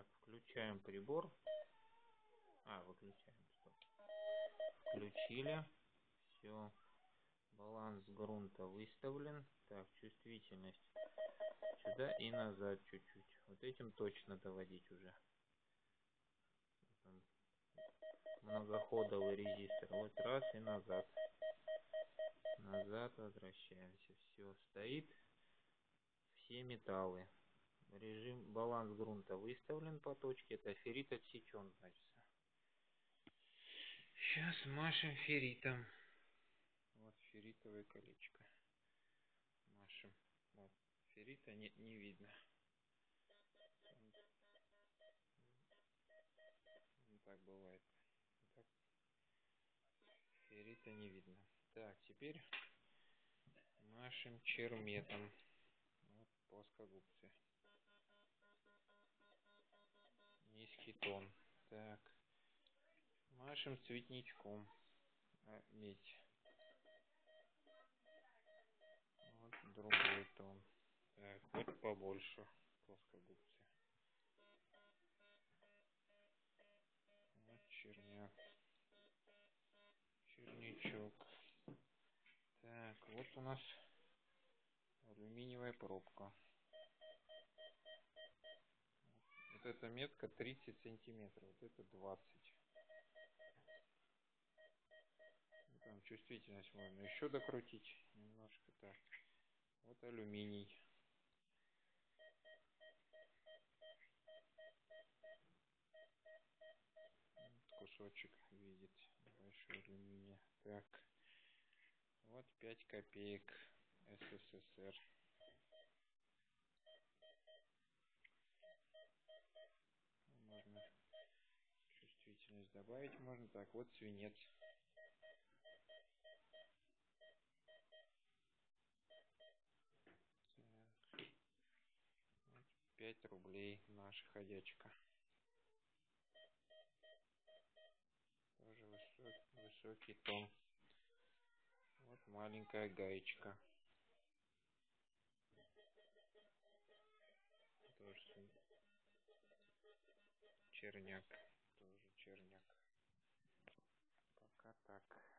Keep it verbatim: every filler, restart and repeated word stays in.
Так, включаем прибор. А, выключаем, стоп. Включили. Все. Баланс грунта выставлен. Так, чувствительность сюда и назад чуть-чуть. Вот этим точно доводить уже. Там многоходовый резистор. Вот раз и назад. Назад возвращаемся. Все, стоит. Все металлы. Режим баланс грунта выставлен по точке. Это феррит отсечен, значит. Сейчас машем ферритом. Вот ферритовое колечко. Машем. Вот. Феррита не, не видно. Вот так бывает. Так. Феррита не видно. Так, теперь машем черметом. Вот плоскогубцы. Низкий тон. Так. Машем цветничком. А, медь. Вот другой тон. Так, вот побольше плоскогубцы. Вот черняк. Чернячок. Так, вот у нас алюминиевая пробка. Вот эта метка тридцать сантиметров, вот это двадцать. Ну, там чувствительность можно еще докрутить немножко. Так, вот алюминий. Вот кусочек видит большой алюминия. Так, вот пять копеек СССР. Можно чувствительность добавить, можно. Так, вот свинец. Так, вот пять рублей наша ходячка. Тоже высокий, высокий тон. Вот маленькая гаечка. Тоже черняк. Тоже черняк. Пока так.